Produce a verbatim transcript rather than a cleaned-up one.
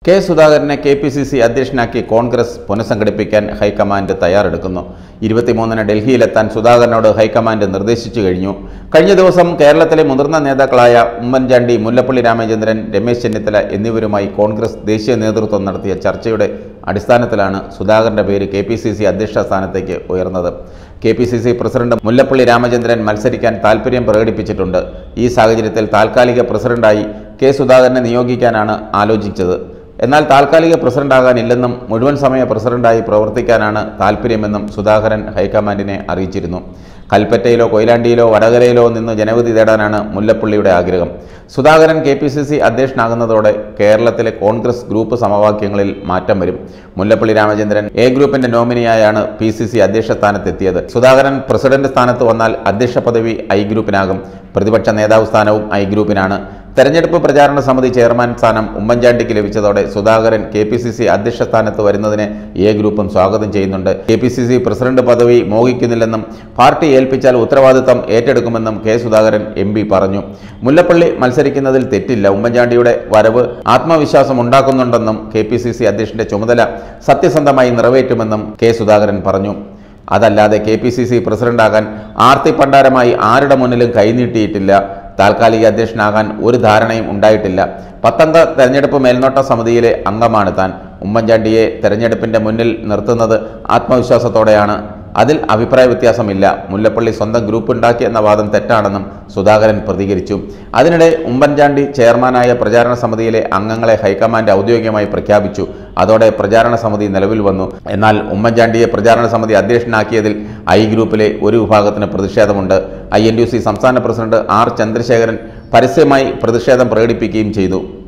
K സുധാകരനെ K P C C അധ്യക്ഷനാക്കി Congress പുനഃസംഘടിപ്പിക്കാൻ ഹൈക്കമാൻഡ് തയ്യാറെടുക്കുന്നു. ഇരുപത്തിമൂന്നിന് ഡൽഹിയിലെത്താൻ സുധാകരനോട് ഹൈക്കമാൻഡ് നിർദ്ദേശിച്ചു കഴിഞ്ഞു. കഴിഞ്ഞ ദിവസം കേരളത്തിലെ മുതിർന്ന നേതാക്കളായ ഉമ്മൻചാണ്ടി, മുല്ലപ്പള്ളി രാമചന്ദ്രൻ, രമേശ് ചെന്നിത്തല എന്നിവരുമായി കോൺഗ്രസ് ദേശീയ നേതൃത്വം നടത്തിയ ചർച്ചയുടെ അടിസ്ഥാനത്തിലാണ് സുധാകരന്റെ പേര് കെ പി സി സി അധ്യക്ഷ സ്ഥാനത്തേക്ക് ഉയർന്നത്. K P C C president Mullappally Ramachandran മത്സരിക്കാൻ താൽപ്പര്യം പ്രകടിപ്പിച്ചിട്ടുണ്ട്. ഈ സാഹചര്യത്തിൽ താൽക്കാലിക പ്രസിഡന്റായി കെ സുധാകരനെ നിയോഗിക്കാനാണ് ആലോചിച്ചത്. എന്നാൽ താൽക്കാലിക പ്രസിഡന്റാകാനില്ലെന്നും മുഴുവൻ സമയ പ്രസിഡന്റായി പ്രവർത്തിക്കാനാണ് താൽപ്പര്യമെന്നും സുധാകരൻ ഹൈക്കമാൻഡിനെ അറിയിച്ചിരുന്നു. കൽപ്പറ്റയിലോ കൊയിലാണ്ടിയിലോ വടകരയിലോ നിന്ന് ജനവിധി തേടാനാണ് മുല്ലപ്പള്ളിയുടെ ആഗ്രഹം. Sudhakaran K P C C അധ്യക്ഷനാകുന്നതോടെ കേരളത്തിലെ കോൺഗ്രസ് ഗ്രൂപ്പ് സമവാക്യങ്ങളിൽ മാറ്റം വരും. മുല്ലപ്പള്ളി രാമചന്ദ്രൻ എ ഗ്രൂപ്പിന്റെ നോമിനിയായാണ് പി സി സി അധ്യക്ഷ സ്ഥാനത്തെത്തിയത്. സുധാകരൻ പ്രസിഡന്റ് സ്ഥാനത്ത് വന്നാൽ അധ്യക്ഷ പദവി ഐ ഗ്രൂപ്പിനാകും. പ്രതിപക്ഷ നേതാവ് സ്ഥാനവും ഐ ഗ്രൂപ്പിനാണ്. തെരഞ്ഞെടുപ്പ് പ്രചാരണ സമിതി ചെയർമാൻ സ്ഥാനം ഉമ്മൻചാണ്ടിക്ക് ലഭിച്ചതോടെ Sudhakaran K P C C അധ്യക്ഷ സ്ഥാനത്ത് വരുന്നതിനെ എ ഗ്രൂപ്പും സ്വാഗതം ചെയ്യുന്നുണ്ട്. K P C C president പദവി മോഹിക്കുന്നില്ലെന്നും പാർട്ടി ഏൽപ്പിച്ചാൽ ഉത്തരവാദിത്തം ഏറ്റെടുക്കുമെന്നും കെ സുധാകരൻ എം പി പറഞ്ഞു. മുല്ലപ്പള്ളി മത്സരിക്കുന്നതിൽ തെറ്റില്ല. ഉമ്മൻചാണ്ടിയുടെ വരവ് ആത്മവിശ്വാസം ഉണ്ടാക്കുന്നുണ്ടെന്നും കെ പി സി സി അധ്യക്ഷന്റെ ചുമതല സത്യസന്ധമായി നിറവേറ്റുമെന്നും കെ സുധാകരൻ പറഞ്ഞു. അതല്ലാതെ കെ പി സി സി പ്രസിഡന്റാകാൻ ആർത്തി പണ്ടാരമായി ആരുടെ മുന്നിലും കൈനീട്ടിയിട്ടില്ല. താൽക്കാലിക അധ്യക്ഷനാകാൻ ഒരു ധാരണയും ഉണ്ടായിട്ടില്ല. പത്തംഗ തെരഞ്ഞെടുപ്പ് മേൽനോട്ട സമിതിയിലെ അംഗമാണ് താൻ. ഉമ്മൻചാണ്ടിയെ തെരഞ്ഞെടുപ്പിന്റെ മുന്നിൽ നിർത്തുന്നത് ആത്മവിശ്വാസത്തോടെയാണ്. അതിൽ അഭിപ്രായ വ്യത്യാസമില്ല. മുല്ലപ്പള്ളി സ്വന്തം ഗ്രൂപ്പ് ഉണ്ടാക്കി എന്ന വാദം തെറ്റാണെന്നും സുധാകരൻ പ്രതികരിച്ചു. അതിനിടെ ഉമ്മൻചാണ്ടി ചെയർമാനായ പ്രചാരണ സമിതിയിലെ അംഗങ്ങളെ ഹൈക്കമാൻഡ് ഔദ്യോഗികമായി പ്രഖ്യാപിച്ചു. അതോടെ പ്രചാരണ സമിതി നിലവിൽ വന്നു. എന്നാൽ ഉമ്മൻചാണ്ടിയെ പ്രചാരണ സമിതി അധ്യക്ഷനാക്കിയതിൽ ഐ ഗ്രൂപ്പിലെ ഒരു വിഭാഗത്തിന് പ്രതിഷേധമുണ്ട്. ഐ എൻ യു സി സംസ്ഥാന പ്രസിഡന്റ് ആർ ചന്ദ്രശേഖരൻ പരസ്യമായി പ്രതിഷേധം പ്രകടിപ്പിക്കുകയും ചെയ്തു.